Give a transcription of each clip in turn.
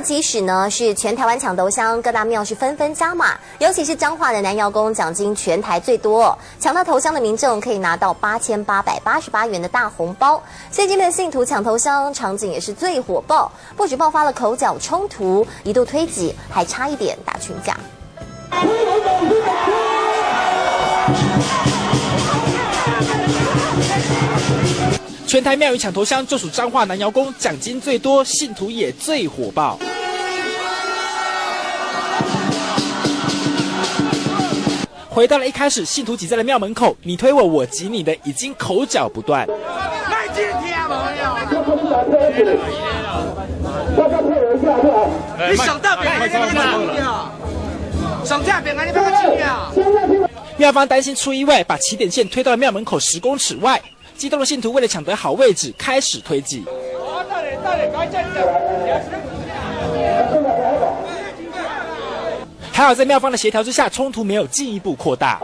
即使呢是全台湾抢头香，各大庙是纷纷加码，尤其是彰化的南瑶宫奖金全台最多，抢到头香的民众可以拿到8888元的大红包。所以今天的信徒抢头香场景也是最火爆，不止爆发了口角冲突，一度推挤，还差一点打群架。 全台庙宇抢头香就属彰化南瑶宫奖金最多，信徒也最火爆。回到了一开始信徒挤在了庙门口，你推我，我挤你的，已经口角不断。 你上大边上这边啊！你不要挤啊！ 庙方担心出意外，把起点线推到了庙门口10公尺外。激动的信徒为了抢得好位置，开始推挤。还好在庙方的协调之下，冲突没有进一步扩大。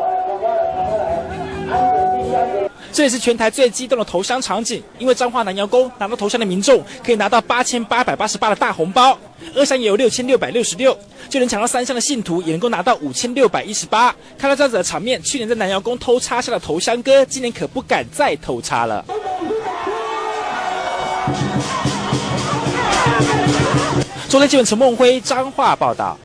这也是全台最激动的头香场景，因为彰化南瑶宫拿到头香的民众可以拿到8888的大红包，二香也有6666，就能抢到3香的信徒也能够拿到5618。看到这样子的场面，去年在南瑶宫偷插下的头香哥，今年可不敢再偷插了。中天新闻陈梦辉彰化报道。